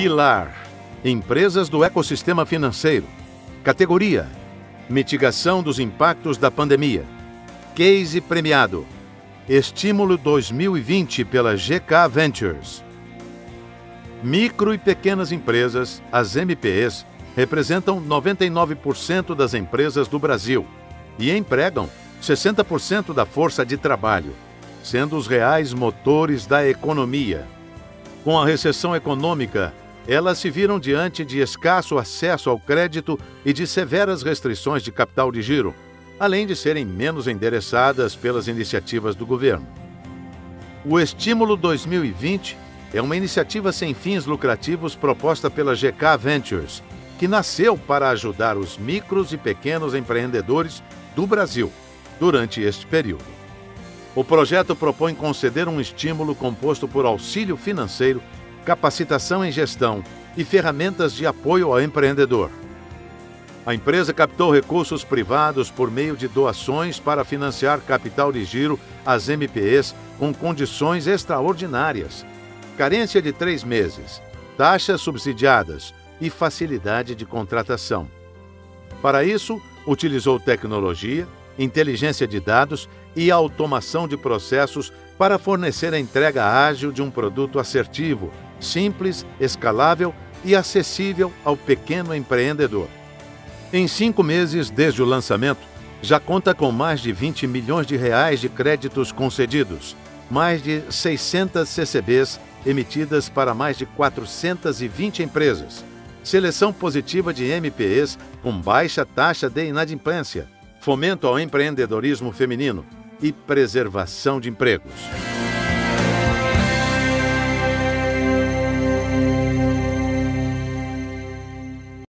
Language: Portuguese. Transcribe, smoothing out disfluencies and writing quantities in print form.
Pilar: Empresas do ecossistema financeiro. Categoria: Mitigação dos impactos da pandemia. Case premiado: Estímulo 2020 pela GK Ventures. Micro e pequenas empresas, as MPEs, representam 99% das empresas do Brasil e empregam 60% da força de trabalho, sendo os reais motores da economia. Com a recessão econômica, elas se viram diante de escasso acesso ao crédito e de severas restrições de capital de giro, além de serem menos endereçadas pelas iniciativas do governo. O Estímulo 2020 é uma iniciativa sem fins lucrativos proposta pela GK Ventures, que nasceu para ajudar os micros e pequenos empreendedores do Brasil durante este período. O projeto propõe conceder um estímulo composto por auxílio financeiro, capacitação em gestão e ferramentas de apoio ao empreendedor. A empresa captou recursos privados por meio de doações para financiar capital de giro às MPEs com condições extraordinárias, carência de 3 meses, taxas subsidiadas e facilidade de contratação. Para isso, utilizou tecnologia, inteligência de dados e automação de processos para fornecer a entrega ágil de um produto assertivo, simples, escalável e acessível ao pequeno empreendedor. Em 5 meses desde o lançamento, já conta com mais de R$20 milhões de créditos concedidos, mais de 600 CCBs emitidas para mais de 420 empresas, seleção positiva de MPEs com baixa taxa de inadimplência, fomento ao empreendedorismo feminino e preservação de empregos.